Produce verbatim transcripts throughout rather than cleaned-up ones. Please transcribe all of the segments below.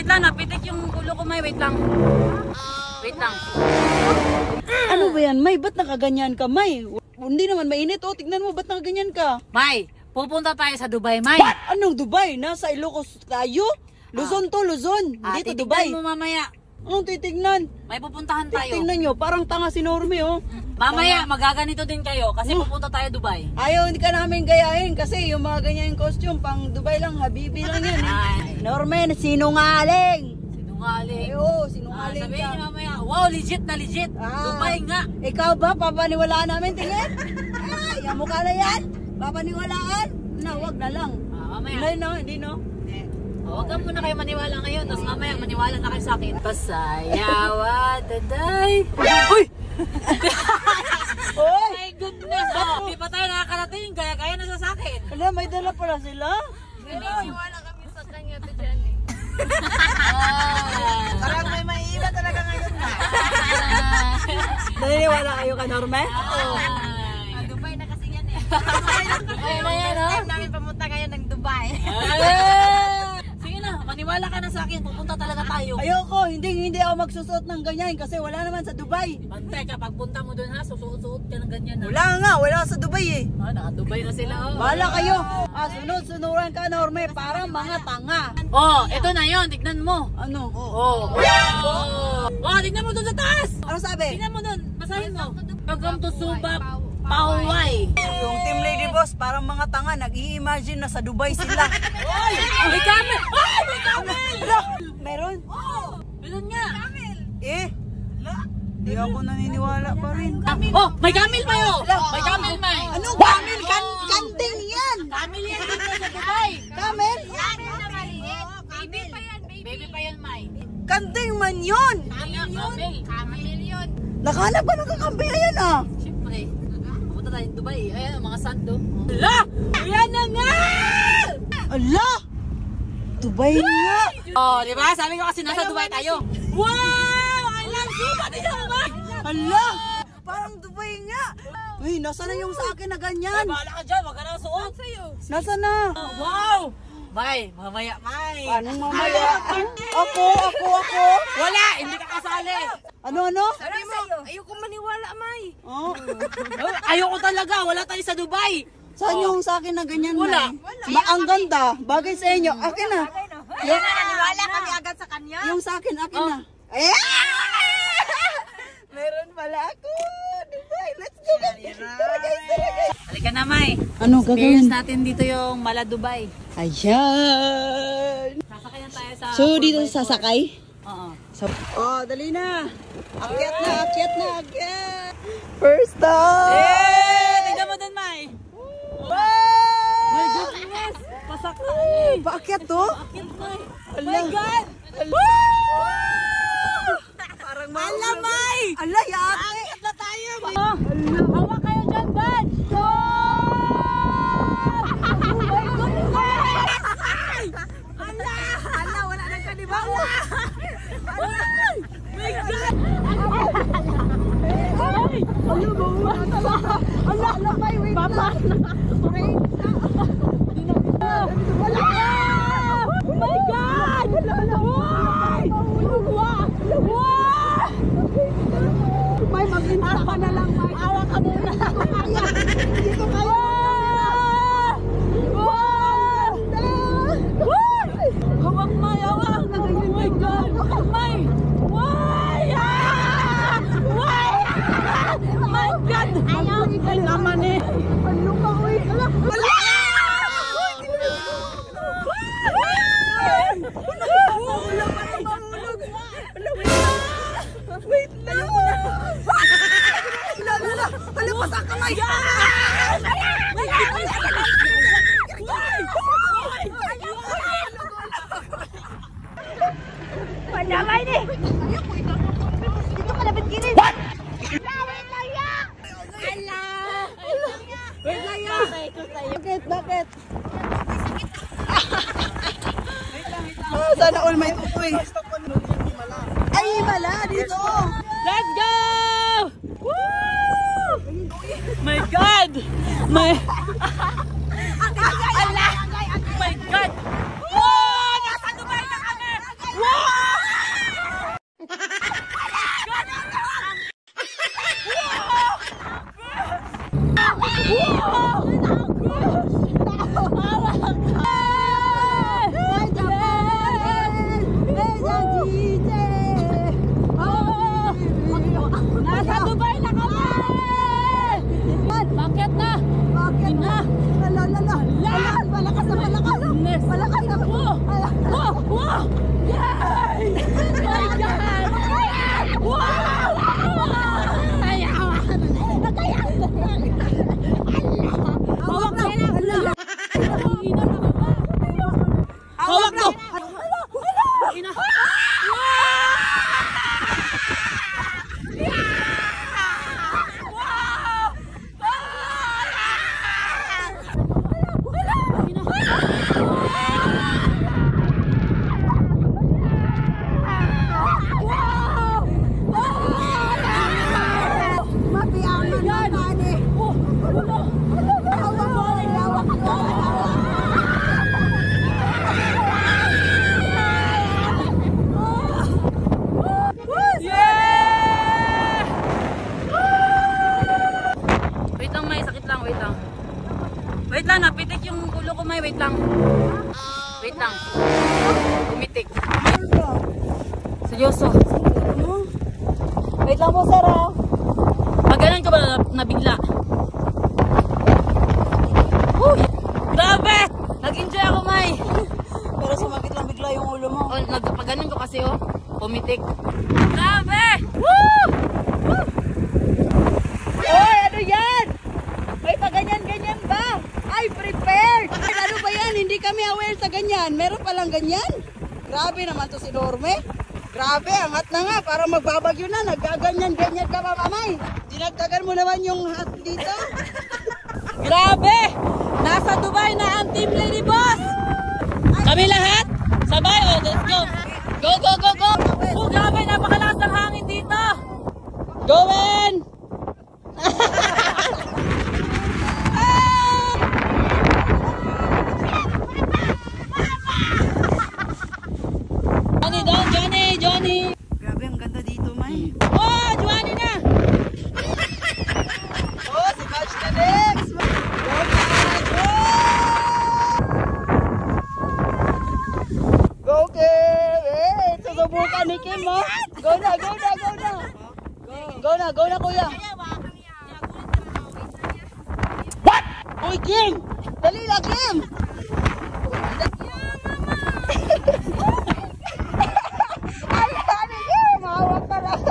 wait lang, napitik yung ulo ko, May. Wait lang. Wait lang. Ano ba yan, May? Ba't nakaganyan ka, May? Hindi naman mainit, oh. Tignan mo, ba't nakaganyan ka? May, pupunta tayo sa Dubai, May. What? Anong Dubai? Nasa Ilocos tayo? Luzon to, Luzon. Ah, Hindi to Dubai. mo mamaya. Anong titignan? May pupuntahan tayo. Titignan nyo, parang tanga si Normie, oh. Mamaya, magaganito din kayo kasi pupunta tayo Dubai. Ayaw, hindi ka namin gayahin kasi yung mga ganyan costume, pang Dubai lang, habibi lang yan. Ay. Eh. Norman, sinungaling. Sinungaling. Ay, oo, Ah, sinungaling sabihin ka. niyo mamaya, wow, legit na legit. Ah. Dubai nga. Ikaw ba, papaniwalaan namin, tingin? Ay, yung mukha na yan. Papaniwalaan? Na, wag na lang. Ah, mamaya. Hindi, no, hindi, no. Oh, wag ka muna kayo maniwala ngayon, tapos mamaya maniwala na kayo sa akin. Pasayawa, daday. Uy! Oy! My goodness! Oh, di pa tayo nakakarating, gaya-gaya na sa akin. Ala, may dala pala sila. Naniniwala kami sa kanya to dyan eh. Ah. Parang may maiiba talaga ngayon na. Naniniwala kayo ka, Norman? Ay. Dubai na kasi yan eh. Ay, na yan, oh. Time namin pumunta ngayon ng Dubai. Ay. Sige na, maniwala ka na sa akin, pupunta talaga tayo. Ayoko, hindi hindi ako magsusuot ng ganyan kasi wala naman sa Dubai. Bantay, kapag punta mo doon ha, susuot-suot ka ng ganyan na. Wala nga, wala sa Dubai eh. Ah, naka-Dubai na sila, oh. Bahala kayo. Ah, sunod-sunuran ka, Norme, parang mga tanga. Oh, ito na yon, tignan mo. Ano? Oh. Oh. Oh, tignan mo doon sa taas. Ano sabi? Tignan mo doon, basahin mo. Welcome to Subak, Pauway. Yung team lady boss, parang mga tanga, nag-i-imagine na sa Dubai sila. Oy! May camel! Ay! May camel! Ala, meron? Oh! Meron nga! Eh, di ako naniniwala pa rin. Oh! May camel, May! Oh! May camel, May! Anong camel? Kan kanting yan! Camel yan dito sa Dubai! Camel? Camel na maliit. Baby pa yan, baby. Baby pa yan, May. Kanting man yun! Camel yun! Camel yun. Nakahanap ba ng kakambing ayan ah? Siyempre. Pupunta tayo sa Dubai. Ayan, mga sando. Hala! Ayan na nga! Ala! Dubai nga! Oh, di ba? Sabi ko kasi nasa Dubai tayo. Wow! I love Suba din naman! Ala! Parang Dubai nga! Uy, nasa na yung sa akin na Ay, ganyan? bahala ka dyan. Wag ka na suot. Nasa na? Wow! May, mamaya, May. Anong mamaya? Ako, ako, ako! Wala! Hindi ka kasali. Ano, ano? Sabi mo, ayoko maniwala, May. Oh. Ayoko talaga. Wala tayo sa Dubai. Saan yung sa akin na ganyan Wala. na? Ma ang ganda. Bagay sa inyo. Akin na. Ayun na, naniwala kami agad sa kanya. Yung sa akin, akin na. Eh! Meron pala ako. Dubai. Let's go. Tara guys, tara guys. Halika na, May. Ano Experience natin dito yung Mala Dubai. Ayan. Sasakayan tayo sa... So, dito sasakay? Oo. So, oh, dali na. Akyat na, akyat na, akyat. First stop. Eh! Tignan mo dun, May. Wow! My goodness! Pasakay! Paakyat to? Akit, May. Ala. My God! Parang Ala, May! Ala, yate. Akit na tayo, May. Hawak kayo dyan, Bad! Go! My goodness! Ala! Ala, wala nang kanibaw. Ala! My God! Ay! Ala, bawa. Ala, ala, may wait Papa. Wait. Wala! Oh my God! Why? Wow! Wow! May mag-insta ka na lang, May. Awa ka muna! Dito kayo. Wow! Hawak, May! Hawak! Oh my God! May! Why? Ah! Why? My God! Ayaw! Ay naman eh! Ano ka, uy? Ala, wala! Wala pa na mahulog. Ala, wait lang. Wait lang. Ala, ala. Ala, pasak ka, May. Pandamay ni. Dito ka dapat gini. What? Wait lang ya. Ala. Wait lang yan. Bakit, bakit? Ah, sana all may tutoy. Ay, mala, dito. Let's go! Woo! My God! My... Ala. My God! Wow! Nasa Dubai na kami! Wow! Wait lang, napitik yung ulo ko, may. Wait lang. Wait lang. Pumitik. Seryoso. Wait lang po, sir, ah. Pag ganun ka ba nabigla? Uy! Grabe! Nag-enjoy ako, May. Pero sumakit lang bigla yung ulo mo. Oh, nag, pag ganun ko kasi, oh. Pumitik. Grabe! Woo! Woo! Hoy, ano yan? May paganyan-ganyan ba? Ay, prepared! Ay, ano ba yan? Hindi kami aware sa ganyan. Meron palang ganyan? Grabe naman to si Norme. Grabe, angat na nga. Para magbabagyo na. Nagkaganyan-ganyan ka pa, mamay. Dinagdagan mo naman yung hat dito. Grabe! Nasa Dubai na ang Team Lady Boss! Kami lahat? Sabay, oh, let's go! Go, go, go, go! Oh, grabe, napakalakas ng hangin dito! Going! Johnny, doon, Johnny, Johnny! Grabe, ang ganda dito, May. Oh, Johnny na! Oh, si Coach na next! Go, Coach! Go, Kim! Eh, susubukan ni Kim, oh! Go na, go na, go na! Go na, go na, kuya! What? Uy, Kim! Dali na, Kim! Ay, ano, Kim! Mahawak ka lang!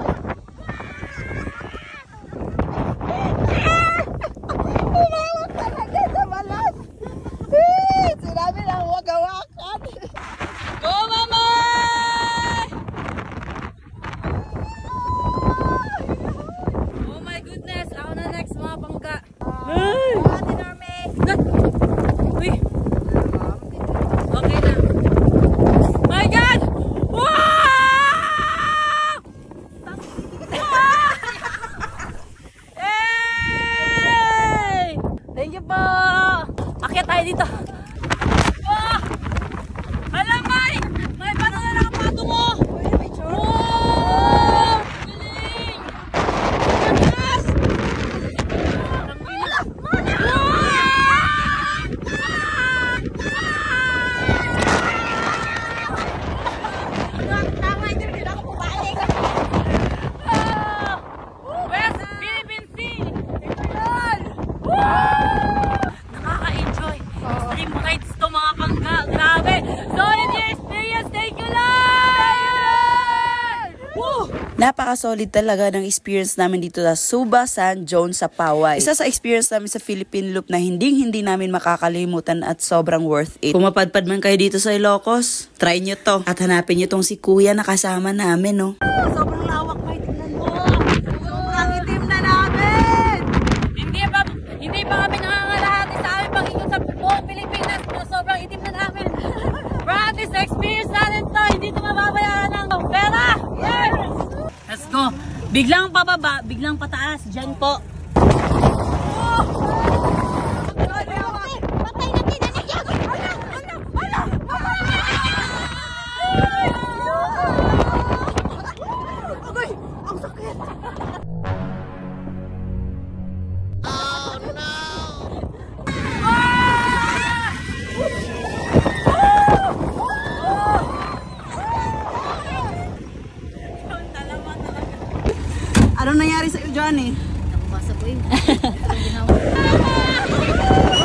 Umawak talaga sa balas! Eh, sinabi lang huwag hawakan! Go, Mama! Oh my goodness, ako na next, mga pangka. Ay! Uy! Okay na. My God! Wow! Hey! Thank you po! Akyat tayo dito. Ah! Alam, May! May paano na lang ang pato mo? Wow! Galing! Gatas! West Philippine Sea! Ayan! Nakaka-enjoy! Extreme rides to, mga pangga! Grabe! Solid yung experience! Thank you, Lord! Woo! Napaka-solid talaga ng experience namin dito sa Suba San Jones sa Paway. Isa sa experience namin sa Philippine Loop na hindi-hindi namin makakalimutan at sobrang worth it. Kung mapadpad man kayo dito sa Ilocos, try nyo to. At hanapin nyo tong si Kuya na kasama namin, no? Sobrang lawak, May. Tingnan mo. Sobrang itim na namin. Hindi pa, hindi pa kami nangangalahati sa aming pag-ikot sa buong Pilipinas. Pero sobrang itim na namin. Practice na experience natin to. Hindi ito mababayaran ng pera. Yes! Let's go. Biglang pababa, biglang pataas. Diyan po. Patay na tinanigyan! Ano? Ano? Ano? Agay, ang sakit. Ano nangyari sa'yo, Johnny? Basa ko yun.